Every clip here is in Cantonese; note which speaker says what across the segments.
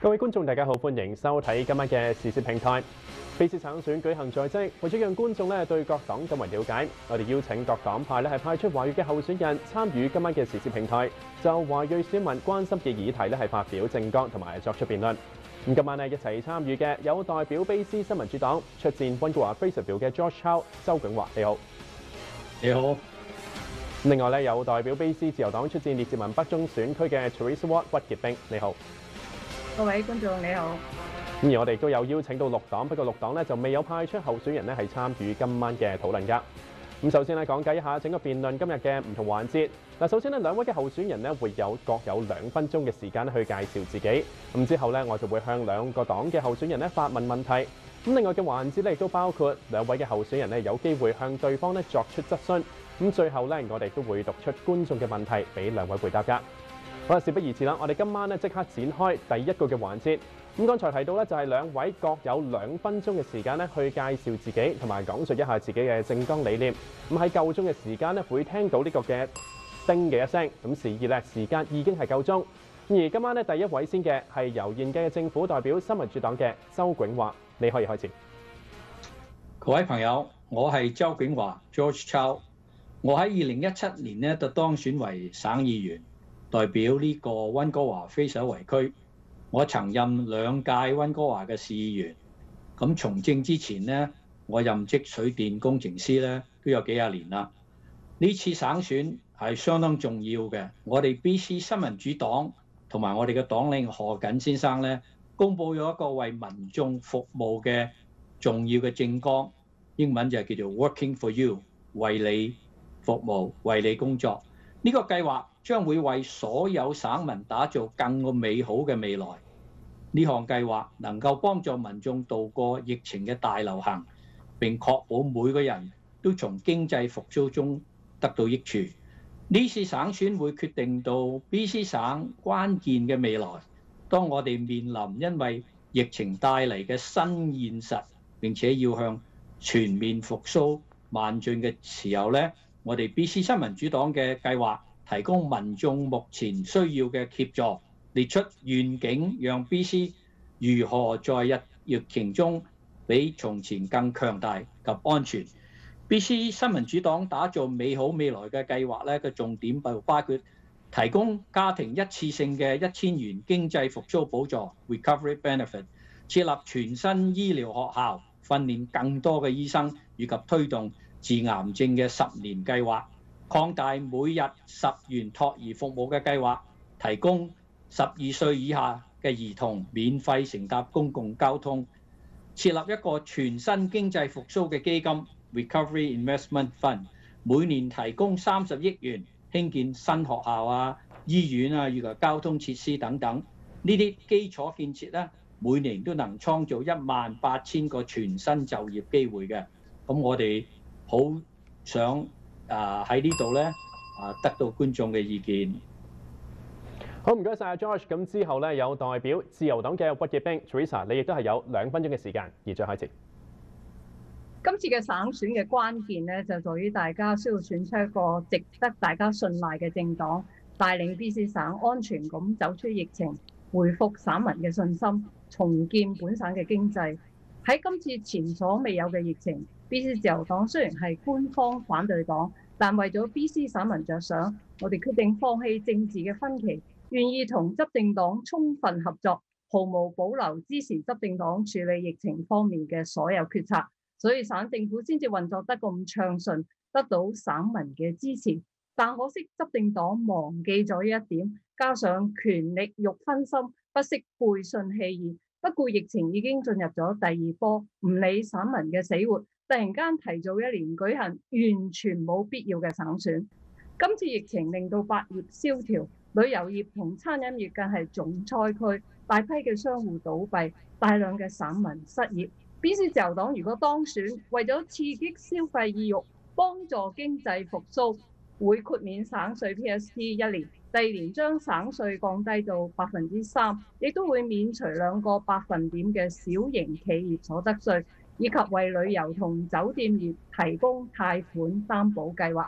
Speaker 1: 各位觀眾，大家好，歡迎收睇今晚嘅時事平台。BC 省選舉行在即，為咗讓觀眾對各黨更為了解，我哋邀請各黨派係派出華裔嘅候選人參與今晚嘅時事平台，就華裔選民關心嘅議題係發表政綱同埋作出辯論。咁今晚一齊參與嘅有代表卑詩新民主黨出戰溫哥華 Fraserville 嘅 George Chow 周景華，你好。
Speaker 2: 你好。
Speaker 1: 另外有代表卑詩自由黨出戰列治文北中選區嘅 Teresa Ward 屈潔冰，你好。
Speaker 3: 各位觀眾你好。
Speaker 1: 而我哋都有邀請到綠黨，不過綠黨就未有派出候選人係參與今晚嘅討論㗎。咁首先講解一下整個辯論今日嘅唔同環節。首先兩位嘅候選人會各有2分鐘嘅時間去介紹自己。咁之後我就會向兩個黨嘅候選人發問問題。咁另外嘅環節亦都包括兩位嘅候選人有機會向對方作出質詢。咁最後我哋都會讀出觀眾嘅問題俾兩位回答㗎。好啦，事不宜遲啦，我哋今晚即刻展開第一個嘅環節。咁剛才提到就係兩位各有2分鐘嘅時間去介紹自己，同埋講述一下自己嘅政綱理念。咁喺夠鐘嘅時間會聽到呢個嘅叮嘅一聲，咁示意時間已經係夠鐘。而今晚第一位先嘅係由現屆嘅政府代表新民主黨嘅周景華，你可以開始。
Speaker 2: 各位朋友，我係周景華 George Chow， 我喺2017年就當選為省議員，代表呢個溫哥華菲舍圍區。我曾任2屆溫哥華嘅市議員。咁從政之前我任職水電工程師都有幾廿年啦。呢次省選係相當重要嘅。我哋 BC 新民主黨同埋我哋嘅黨領何錦先生公佈咗一個為民眾服務嘅重要嘅政綱，英文就係叫做 Working for You， 為你服務，為你工作。呢個計劃將會為所有省民打造更美好嘅未來。呢項計劃能夠幫助民眾渡過疫情嘅大流行，並確保每個人都從經濟復甦中得到益處。呢次省選會決定到 BC 省關鍵嘅未來。當我哋面臨因為疫情帶嚟嘅新現實，並且要向全面復甦邁進嘅時候我哋 BC 新民主黨嘅計劃提供民眾目前需要嘅協助，列出願景，讓 BC 如何在疫情中比從前更強大及安全。BC 新民主黨打造美好未來嘅計劃嘅重點包括提供家庭一次性嘅1000元經濟復甦補助 （Recovery Benefit）， 設立全新醫療學校，訓練更多嘅醫生，以及推動治癌症嘅10年計劃，擴大每日10元托兒服務嘅計劃，提供12歲以下嘅兒童免費乘搭公共交通，設立一個全新經濟復甦嘅基金 Recovery Investment Fund， 每年提供30億元興建新學校醫院以及交通設施等等。呢啲基礎建設每年都能創造18000個全新就業機會嘅。咁我哋好想喺呢度得到觀眾嘅意見。
Speaker 1: 好，唔該晒 George。咁之後有代表自由黨嘅屈潔冰 Teresa， 你亦都係有2分鐘嘅時間，而再開始。
Speaker 3: 今次嘅省選嘅關鍵就在於大家需要選出一個值得大家信賴嘅政黨，帶領 BC 省安全咁走出疫情，回復省民嘅信心，重建本省嘅經濟。喺今次前所未有嘅疫情， BC 自由黨雖然係官方反對黨，但為咗 BC 省民着想，我哋決定放棄政治嘅分歧，願意同執政黨充分合作，毫無保留支持執政黨處理疫情方面嘅所有決策，所以省政府先至運作得咁暢順，得到省民嘅支持。但可惜執政黨忘記咗呢一點，加上權力欲分心，不惜背信棄義，不顧疫情已經進入咗第2波，唔理省民嘅死活，突然間提早1年舉行完全冇必要嘅省選。今次疫情令到百業蕭條，旅遊業同餐飲業更係重災區，大批嘅商戶倒閉，大量嘅省民失業。BC 自由黨如果當選，為咗刺激消費意欲，幫助經濟復甦，會豁免省稅 PST 1年，第2年將省稅降低到3%，亦都會免除2個百分點嘅小型企業所得稅，以及為旅遊同酒店業提供貸款擔保計劃。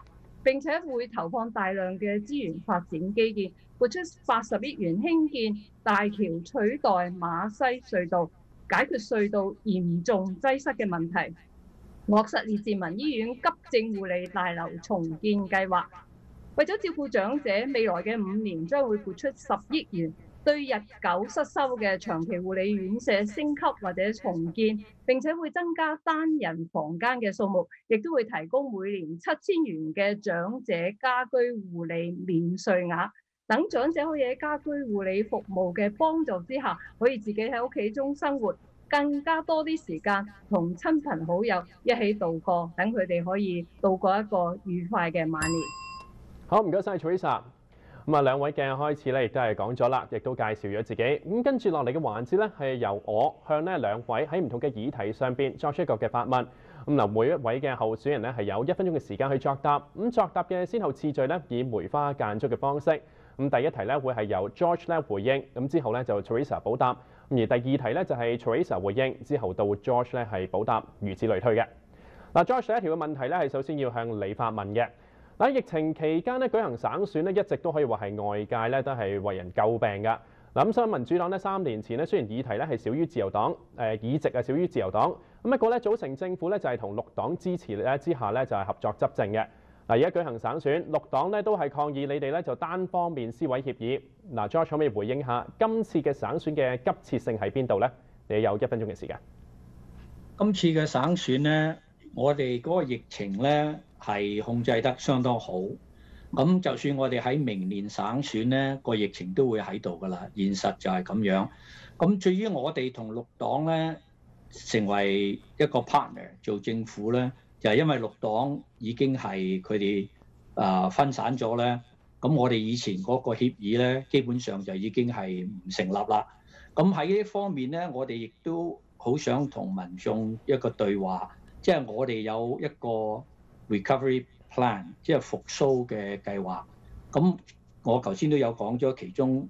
Speaker 3: 並且會投放大量嘅資源發展基建，撥出80億元興建大橋取代馬西隧道，解決隧道嚴重擠塞嘅問題。落實列治文醫院急症護理大樓重建計劃，為咗照顧長者，未來嘅5年將會撥出10億元，對日久失修嘅長期護理院舍升級或者重建，並且會增加單人房間嘅數目，亦都會提供每年7000元嘅長者家居護理免稅額，等長者可以喺家居護理服務嘅幫助之下，可以自己喺屋企中生活，更加多啲時間同親朋好友一起度過，等佢哋可以度過一個愉快嘅晚年。
Speaker 1: 好，唔該晒 Teresa。咁啊，兩位嘅開始咧，亦都係講咗啦，亦都介紹咗自己。咁跟住落嚟嘅環節咧，係由我向呢兩位喺唔同嘅議題上邊作出一個嘅發問。咁嗱，每一位嘅候選人咧係有1分鐘嘅時間去作答。咁作答嘅先後次序咧，以梅花間竹嘅方式。咁第一題咧會係由 George 咧回應，咁之後咧就 Teresa 補答。而第二題咧就係 Teresa 回應，之後到 George 咧係補答，如此類推嘅。嗱，George 第一條嘅問題咧係首先要向你發問嘅。喺疫情期間咧舉行省選咧，一直都可以話係外界咧都係為人詬病㗎。嗱，咁所以民主黨咧3年前咧雖然議題咧係少於自由黨，議席係少於自由黨，咁不過咧組成政府咧就係同綠黨支持咧之下咧就係合作執政嘅。嗱，而家舉行省選，綠黨咧都係抗議你哋咧就單方面撕毀協議。嗱，George 可唔可以回應下今次嘅省選嘅急切性喺邊度咧？你有1分鐘嘅時間。
Speaker 2: 今次嘅省選咧，我哋嗰個疫情咧係控制得相當好。咁就算我哋喺明年省選咧，個疫情都會喺度㗎啦。現實就係咁樣。咁至於我哋同綠黨咧成為一個 partner 做政府咧，就係因為綠黨已經係佢哋分散咗咧。咁我哋以前嗰個協議咧，基本上就已經係唔成立啦。咁喺呢方面咧，我哋亦都好想同民眾一個對話，即係我哋有一個 recovery plan， 即係復甦嘅計劃。咁我頭先都有講咗其中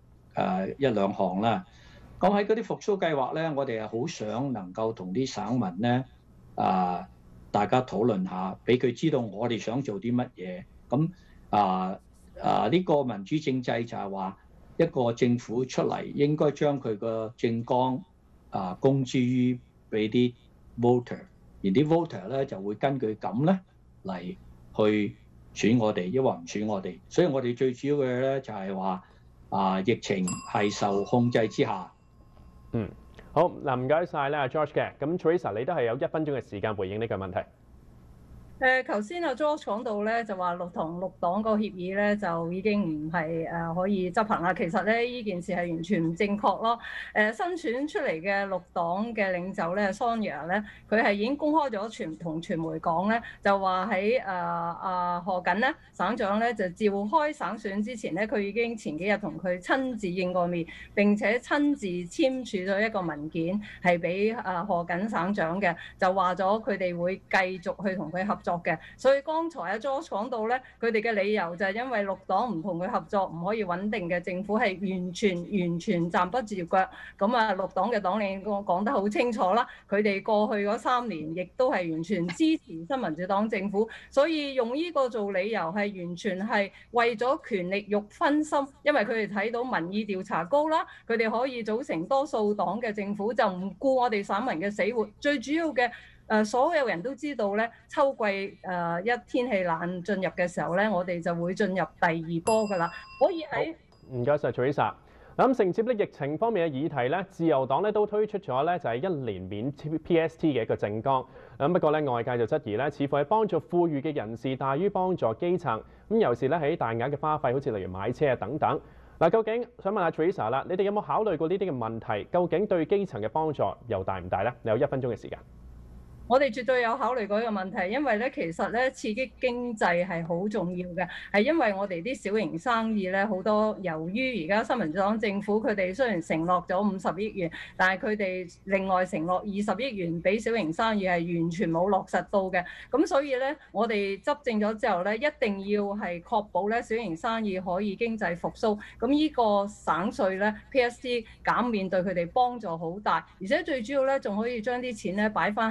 Speaker 2: 1、2項啦。咁喺嗰啲復甦計劃咧，我哋係好想能夠同啲省民咧大家討論下，俾佢知道我哋想做啲乜嘢。咁呢個民主政制就係話一個政府出嚟應該將佢個政綱公諸於俾啲 voter， 而啲 voter 咧就會根據咁咧嚟去選我哋，抑或唔選我哋。所以我哋最主要嘅咧就係話疫情係受控制之下。
Speaker 1: 好嗱，唔該晒咧 George 嘅。咁 Teresa 你都係有1分鐘嘅時間回應呢個問題。
Speaker 3: 頭先阿 George 講到咧，就話同綠黨個協議咧就已經唔係可以執行啦。其實咧呢件事係完全唔正確咯。新選出嚟嘅綠黨嘅領袖咧 Sonia 咧，佢係已經公開咗同傳媒講咧，就話喺賀錦咧省長咧就召開省選之前咧，佢已經前幾日同佢親自應過面，並且親自簽署咗一個文件係俾賀錦省長嘅，就話咗佢哋會繼續去同佢合作嘅。所以剛才阿 George 講到咧，佢哋嘅理由就係因為綠黨唔同佢合作，唔可以穩定嘅政府係完全站不住腳。咁綠黨嘅黨領講得好清楚啦，佢哋過去嗰3年亦都係完全支持新民主黨政府，所以用呢個做理由係完全係為咗權力欲分心，因為佢哋睇到民意調查高啦，佢哋可以組成多數黨嘅政府，就唔顧我哋省民嘅死活。最主要嘅所有人都知道咧，秋季一天氣冷進入嘅時候咧，我哋就會進入第2波㗎啦。可以喺
Speaker 1: 唔該晒 Teresa。咁承接呢疫情方面嘅議題咧，自由黨咧都推出咗咧就係1年免 PST 嘅一個政綱。咁不過咧外界就質疑咧，似乎係幫助富裕嘅人士大於幫助基層。咁尤其咧喺大額嘅花費，好似例如買車啊等等。嗱，究竟想問下 Teresa 啦，你哋有冇考慮過呢啲嘅問題？究竟對基層嘅幫助又大唔大咧？你有1分鐘嘅時間。
Speaker 3: 我哋絕對有考慮過呢個問題，因為咧其實咧刺激經濟係好重要嘅，係因為我哋啲小型生意咧好多，由於而家新民主黨政府佢哋雖然承諾咗50億元，但係佢哋另外承諾20億元俾小型生意係完全冇落實到嘅。咁所以咧我哋執政咗之後咧，一定要係確保咧小型生意可以經濟復甦。咁呢個省稅咧 PST 減免對佢哋幫助好大，而且最主要咧仲可以將啲錢咧擺翻喺我哋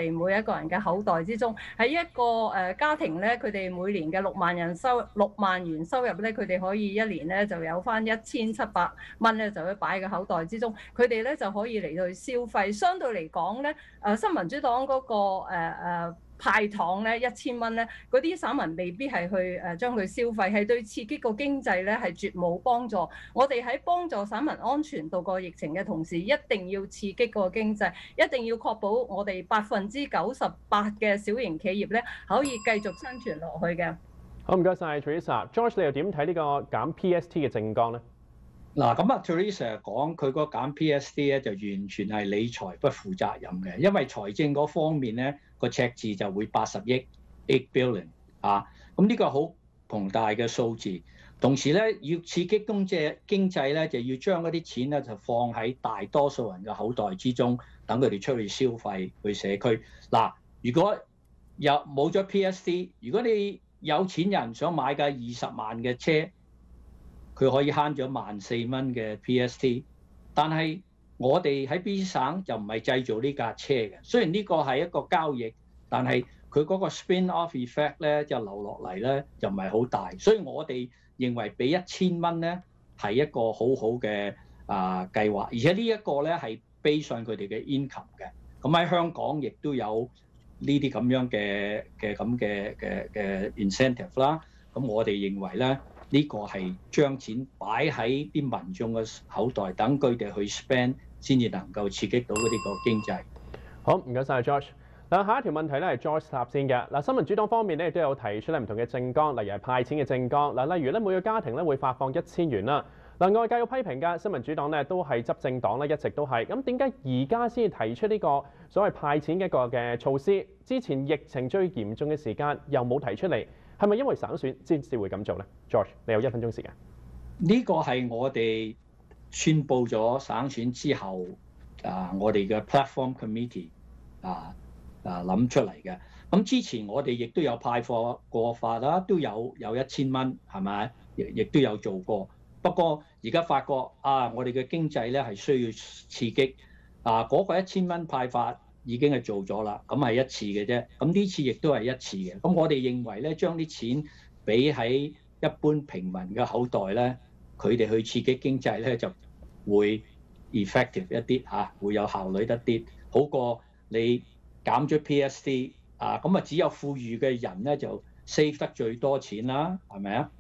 Speaker 3: 哋每一個人嘅口袋之中。喺一個家庭咧，佢哋每年嘅6萬元收入咧，佢哋可以一年咧就有翻1700蚊咧，就可以擺喺個口袋之中。佢哋咧就可以嚟到去消費。相對嚟講咧，新民主黨嗰個派糖咧1000蚊咧，嗰啲散民未必係去將佢消費，係對刺激個經濟咧係絕冇幫助。我哋喺幫助散民安全度過疫情嘅同時，一定要刺激個經濟，一定要確保我哋98%嘅小型企業咧可以繼續生存落去嘅。
Speaker 1: 好，唔該晒 Teresa。George， 你又點睇呢個減 PST 嘅政綱咧？
Speaker 2: 嗱，咁啊 Teresa 講佢嗰減 PST 咧就完全係理財不負責任嘅，因為財政嗰方面咧個赤字就會80億8 billion 啊，咁呢個好龐大嘅數字。同時咧要刺激經濟咧，就要將嗰啲錢咧就放喺大多數人嘅口袋之中，等佢哋出去消費去社區。嗱，如果冇咗 PST， 如果你有錢人想買架20萬嘅車，佢可以慳咗14,000蚊嘅 PST， 但係我哋喺 BC 省就唔係製造呢架車嘅。雖然呢個係一個交易，但係佢嗰個 spin-off effect 咧就流落嚟咧就唔係好大，所以我哋認為俾1000蚊咧係一個好好嘅計劃，而且呢一個咧係 base on佢哋嘅 income 嘅。咁喺香港亦都有呢啲咁樣嘅 incentive 啦。咁我哋認為咧。呢個係將錢擺喺啲民眾嘅口袋，等佢哋去 spend 先至能夠刺激到嗰啲個經濟。
Speaker 1: 好，唔該晒 George。嗱，下一條問題咧係 George 答先嘅。嗱，新民主黨方面咧亦都有提出咧唔同嘅政綱，例如係派錢嘅政綱。嗱，例如咧每個家庭咧會發放1000元啦。嗱，外界有批評嘅新民主黨咧都係執政黨咧，一直都係。咁點解而家先至提出呢個所謂派錢嘅一個嘅措施？之前疫情最嚴重嘅時間又冇提出嚟？係咪因為省選先至會咁做咧 ？George， 你有1分鐘時間。
Speaker 2: 呢個係我哋宣布咗省選之後，我哋嘅 Platform Committee 諗出嚟嘅。咁之前我哋亦都有派貨過法啦，都有1000蚊，係咪？亦都有做過。不過而家發覺我哋嘅經濟咧係需要刺激，嗰個1000蚊派發。已經係做咗啦，咁係一次嘅啫。咁呢次亦都係一次嘅。咁我哋認為咧，將啲錢俾喺一般平民嘅口袋咧，佢哋去刺激經濟咧就會 effective 一啲會有效率一啲，好過你減咗 PST 咁只有富裕嘅人咧就 save 得最多錢啦，係咪啊？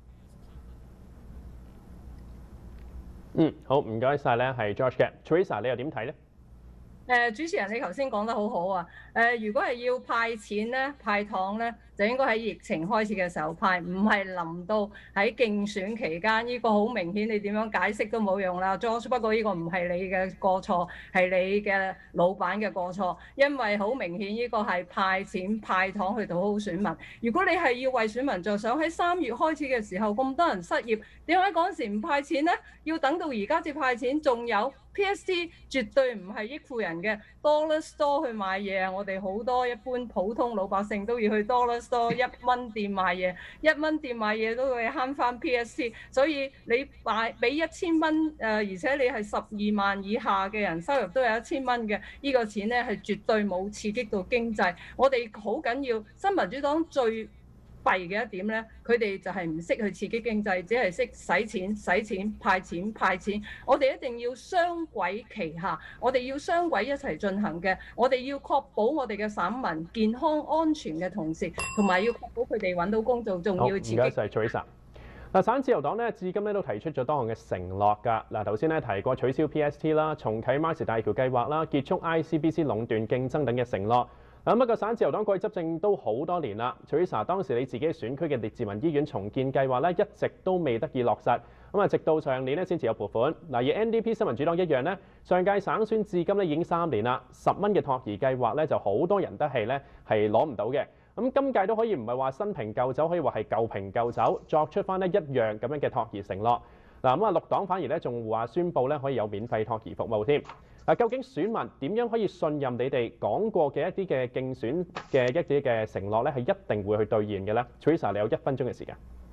Speaker 1: 好，唔該晒咧，係 George 嘅。Teresa， 你又點睇咧？
Speaker 3: 主持人，你頭先講得好好啊！如果係要派錢咧、派糖咧，就應該喺疫情開始嘅時候派，唔係臨到喺競選期間。呢個好明顯，你點樣解釋都冇用啦，George。不過呢個唔係你嘅過錯，係你嘅老闆嘅過錯，因為好明顯呢個係派錢派糖去討好選民。如果你係要為選民着想，喺3月開始嘅時候咁多人失業，點解嗰陣時唔派錢呢？要等到而家至派錢，仲有。PST 絕對唔係益富人嘅 Dollar Store 去買嘢啊！我哋好多一般普通老百姓都要去 Dollar Store 1蚊店買嘢，1蚊店買嘢都會慳翻 PST。所以你俾1000蚊而且你係12萬以下嘅人收入都有1000蚊嘅，呢個錢咧係絕對冇刺激到經濟。我哋好緊要，新民主黨最弊嘅一點咧，佢哋就係唔識去刺激經濟，只係識使錢、派錢。我哋一定要雙軌齊下，我哋要雙軌一齊進行嘅。我哋要確保我哋嘅省民健康安全嘅同時，同埋要確保佢哋揾到工作，仲要刺激。
Speaker 1: 唔該晒 Teresa。嗱，省自由黨咧至今咧都提出咗多項嘅承諾㗎。嗱，頭先咧提過取消 PST 啦、重啟馬士大橋計劃啦、結束 ICBC 壟斷競爭等嘅承諾。不過省自由黨過去執政都好多年啦。Teresa， 當時你自己選區嘅列治文醫院重建計劃咧，一直都未得以落實。直到上年咧先至有撥款。而 NDP 新民主黨一樣咧，上屆省選至今咧已經3年啦，10蚊嘅托兒計劃咧就好多人都係攞唔到嘅。今屆都可以唔係話新瓶舊酒，可以話係舊瓶舊酒，作出翻一樣咁樣嘅托兒承諾。綠黨反而咧仲話宣布咧可以有免費托兒服務添。究竟選民點樣可以信任你哋講過嘅一啲嘅競選嘅一啲嘅承諾咧，係一定會去兌現嘅咧？Teresa， 你有1分鐘嘅時間。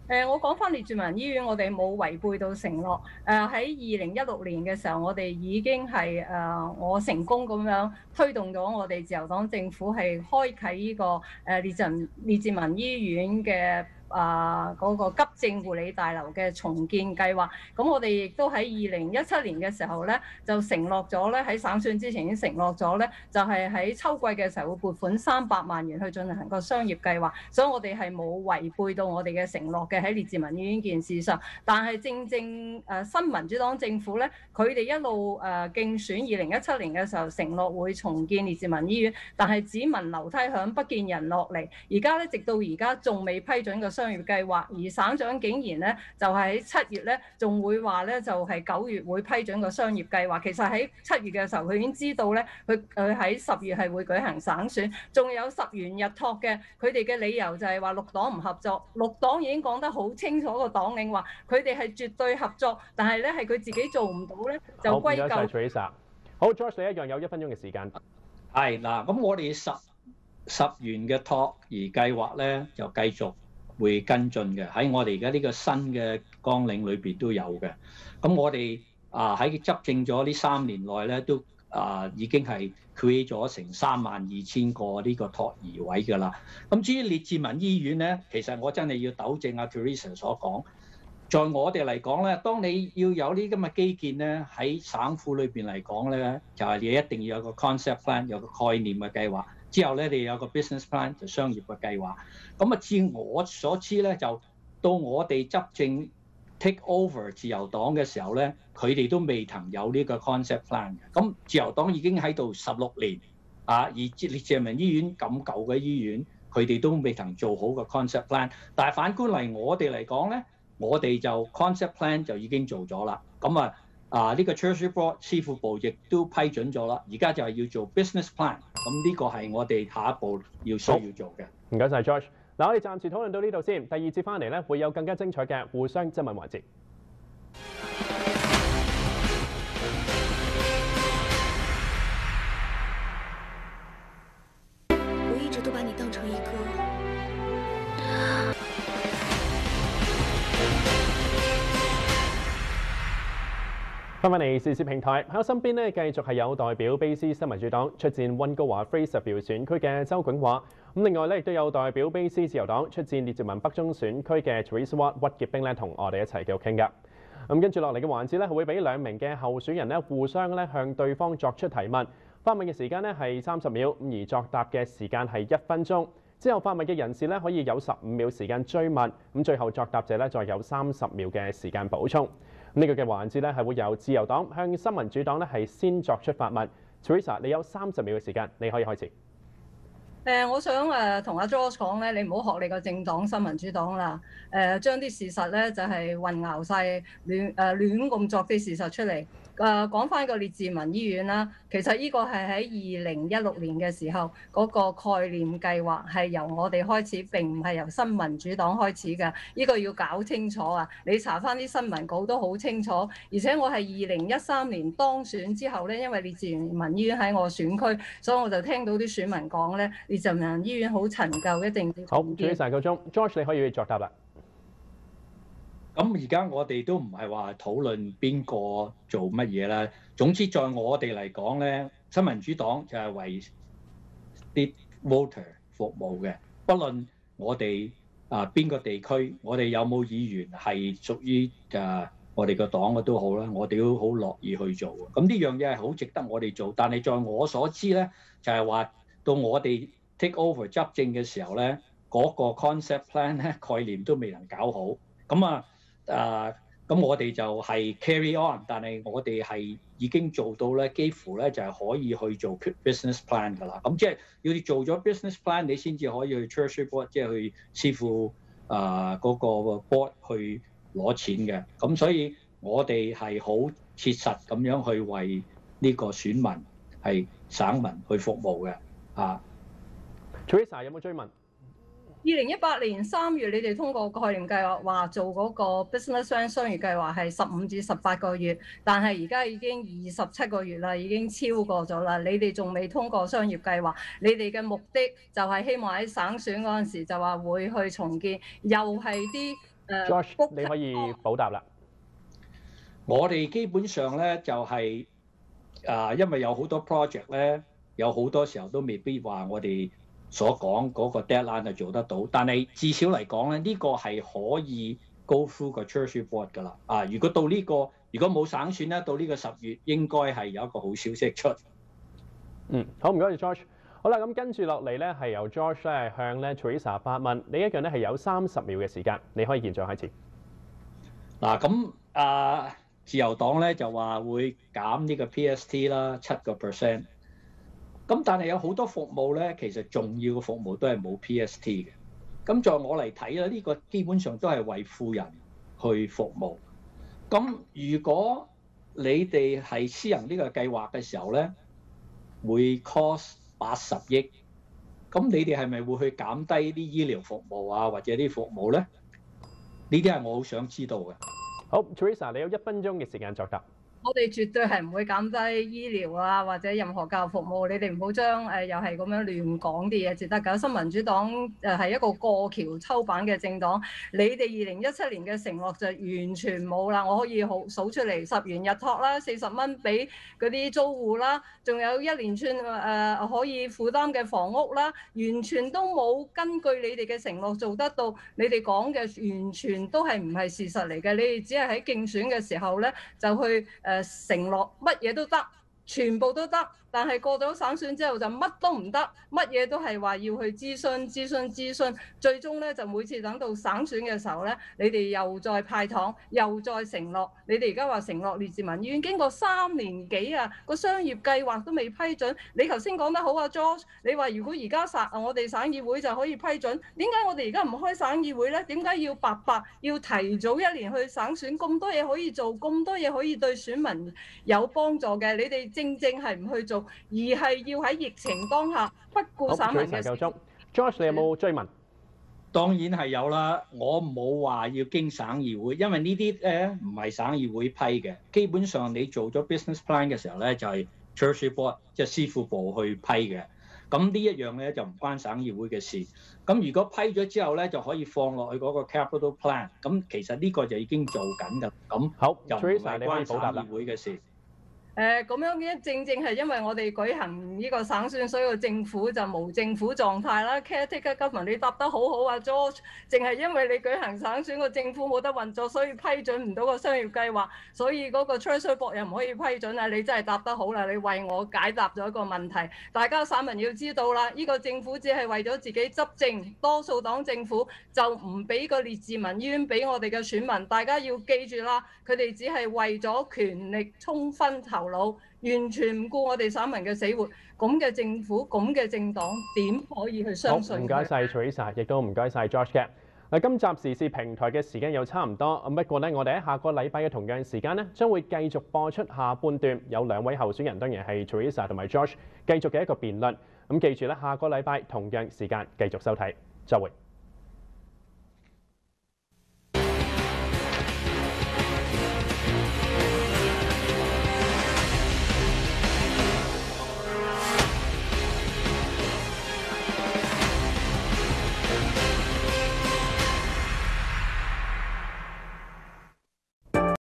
Speaker 3: 我講翻列治文醫院，我哋冇違背到承諾。喺2016年嘅時候，我哋已經係我成功咁樣推動咗我哋自由黨政府係開啓呢個列治文醫院嘅嗰個急症護理大樓嘅重建計劃。咁我哋亦都喺2017年嘅時候咧，就承諾咗咧，喺省選之前已經承諾咗咧，就係喺秋季嘅時候會撥款300萬元去進行個商業計劃。所以我哋係冇違背到我哋嘅承諾嘅喺列治文醫院件事上。但係正新民主黨政府咧，佢哋一路競選2017年嘅時候承諾會重建列治文醫院，但係只聞樓梯響，不見人落嚟。而家咧，直到而家仲未批准個商業計劃，而省長竟然咧就係喺7月咧，仲會話咧就係9月會批准個商業計劃。其實喺7月嘅時候，佢已經知道咧，佢喺10月係會舉行省選，仲有10元日托嘅。佢哋嘅理由就係話綠黨唔合作，綠黨已經講得好清楚，個黨領話佢哋係絕對合作，但係咧係佢自己做唔到咧，就歸咎。
Speaker 1: 好，唔該曬 Teresa。好 ，George 你一樣有1分鐘嘅時間。
Speaker 2: 係嗱，咁我哋10元嘅托兒計劃咧就繼續會跟進嘅，喺我哋而家呢個新嘅綱領裏邊都有嘅。咁我哋喺執政咗呢3年內咧，都已經係 create 咗成32000個呢個托兒位㗎啦。咁至於列治文醫院咧，其實我真係要糾正阿 Teresa 所講，在我哋嚟講咧，當你要有呢咁嘅基建咧，喺省府裏邊嚟講咧，就係你一定要有個 concept plan， 有個概念嘅計劃。之後咧，你有個 business plan 就商業嘅計劃。咁至我所知咧，就到我哋執政 take over 自由黨嘅時候咧，佢哋都未曾有呢個 concept plan 嘅。咁自由黨已經喺度16年而列治文醫院咁舊嘅醫院，佢哋都未曾做好個 concept plan。但係反觀嚟我哋嚟講咧，我哋就 concept plan 就已經做咗啦。咁呢個 Treasury Board 司庫部亦都批准咗啦。而家就係要做 business plan。咁呢個係我哋下一步需要做嘅。
Speaker 1: 唔該曬 George。嗱，我哋暫時討論到呢度先。第2節翻嚟咧，會有更加精彩嘅互相質問環節。
Speaker 4: 我一直都把你當成一個。
Speaker 1: 翻返嚟時事平台，喺我身邊咧，繼續係有代表卑詩新民主黨出戰溫哥華 Fraserville 選區嘅周景華。咁另外咧，亦都有代表卑詩自由黨出戰列治文北中選區嘅 Teresa Watt 屈潔冰咧，同我哋一齊繼續傾㗎。咁跟住落嚟嘅環節咧，會俾2名嘅候選人咧，互相咧向對方作出提問。發問嘅時間咧係30秒，咁而作答嘅時間係1分鐘。之後發問嘅人士咧可以有15秒時間追問，咁最後作答者咧再有30秒嘅時間補充。呢個嘅環節咧係會由自由黨向新民主黨咧係先作出發問。Teresa， 你有30秒嘅時間，你可以開始。
Speaker 3: 我想同阿 George 講咧，你唔好學你個政黨新民主黨啦。將啲事實咧就係混淆晒，亂咁作啲事實出嚟。講翻個列治文醫院啦，其實呢個係喺2016年嘅時候嗰個概念計劃係由我哋開始，並唔係由新民主黨開始嘅。呢個要搞清楚啊！你查翻啲新聞稿都好清楚。而且我係2013年當選之後咧，因為列治文醫院喺我選區，所以我就聽到啲選民講咧，列治文醫院好陳舊，一定要重建。
Speaker 1: 好，最後1個鐘 ，George 你可以作答啦。
Speaker 2: 咁而家我哋都唔係話討論邊個做乜嘢啦。總之，在我哋嚟講咧，新民主黨就係為啲 voter 服務嘅。不論我哋邊個地區，我哋有冇議員係屬於我哋個黨嘅都好啦，我哋都好樂意去做。咁呢樣嘢係好值得我哋做。但係在我所知咧，就係話到我哋 take over 執政嘅時候咧，嗰個 concept plan 咧概念都未能搞好。咁我哋就係 carry on， 但係我哋係已經做到咧，幾乎咧就係可以去做 business plan 㗎啦。咁即係要你做咗 business plan， 你先至可以去 Treasury Board， 即係去師傅嗰個 board 去攞錢嘅。咁所以我哋係好切實咁樣去為呢個選民係省民去服務嘅。
Speaker 1: Teresa 有冇追問
Speaker 3: ？2018年3月，你哋通過概念計劃，話做嗰個 business plan 商業計劃係15至18個月，但係而家已經27個月啦，已經超過咗啦。你哋仲未通過商業計劃，你哋嘅目的就係希望喺省選嗰陣時就話會去重建，又係啲
Speaker 1: George，你可以補答啦。
Speaker 2: 我哋基本上咧就係、因為有好多 project 咧，有好多時候都未必話我哋所講嗰個 deadline 係做得到，但係至少嚟講咧，呢、個係可以 go through 個 Treasury Board 㗎啦。如果到呢、個如果冇省選咧，到呢個10月應該係有一個好消息出。
Speaker 1: 好，唔該你 George。好啦，咁跟住落嚟咧係由 George 咧向咧 Teresa 發問，你一樣咧係有30秒嘅時間，你可以現在開始。
Speaker 2: 嗱咁自由黨咧就話會減呢個 PST 啦7%，咁但係有好多服務咧，其實重要嘅服務都係冇 PST 嘅。咁在我嚟睇咧，呢個基本上都係為富人去服務。咁如果你哋係施行呢個計劃嘅時候咧，會 cost 80億，咁你哋係咪會去減低啲醫療服務啊，或者啲服務咧？呢啲係我好想知道嘅。
Speaker 1: 好 ，Teresa，你有1分鐘嘅時間作答。
Speaker 3: 我哋絕對係唔會減低醫療啊，或者任何教育服務。你哋唔好將又係咁樣亂講啲嘢，至得㗎。新民主黨係一個過橋抽板嘅政黨。你哋2017年嘅承諾就完全冇啦。我可以數出嚟，10元日托啦，40蚊俾嗰啲租戶啦，仲有一連串可以負擔嘅房屋啦，完全都冇根據你哋嘅承諾做得到。你哋講嘅完全都係唔係事實嚟嘅。你哋只係喺競選嘅時候咧就去承諾乜嘢都得，全部都得，但係過咗省選之後就乜都唔得，乜嘢都係話要去諮詢，最終咧就每次等到省選嘅時候咧，你哋又再派糖，又再承諾。你哋而家話承諾列治文醫院經過3年幾啊，個商業計劃都未批准。你頭先講得好啊 ，George， 你話如果而家我哋省議會就可以批准，點解我哋而家唔開省議會咧？點解要白要提早1年去省選？咁多嘢可以做，咁多嘢可以對選民有幫助嘅，你哋正係唔去做，而係要喺疫情當下不顧省民嘅。
Speaker 1: 夠鐘 ，George， 你有冇追問？
Speaker 2: 當然係有啦，我冇話要經省議會，因為呢啲咧唔係省議會批嘅。基本上你做咗 business plan 嘅時候咧，就係 Treasury Board 即係司庫部去批嘅。咁呢一樣咧就唔關省議會嘅事。咁如果批咗之後咧，就可以放落去嗰個 capital plan。咁其實呢個就已經做緊㗎。咁
Speaker 1: 好
Speaker 2: 就唔係關省議會嘅事。
Speaker 3: 咁樣嘅正係因為我哋舉行呢個省選，所以個政府就無政府狀態啦。Caretaker government，你答得好好啊 ，George。淨係因為你舉行省選，個政府冇得運作，所以批准唔到個商業計劃，所以嗰個 Treasury Board 又唔可以批准啊！你真係答得好啦，你為我解答咗一個問題。大家省民要知道啦，呢個政府只係為咗自己執政，多數黨政府就唔俾個列治文醫院俾我哋嘅選民。大家要記住啦，佢哋只係為咗權力衝昏頭腦，完全唔顧我哋省民嘅死活。咁嘅政府，咁嘅政黨，點可以去相信佢？
Speaker 1: 好，唔該晒 Teresa， 亦都唔該晒 George 嘅。嗱，今集時事平台嘅時間又差唔多，不過咧，我哋喺下個禮拜嘅同樣時間咧，將會繼續播出下半段，有2位候選人，當然係 Teresa 同埋 George 繼續嘅一個辯論。咁記住咧，下個禮拜同樣時間繼續收睇，再會。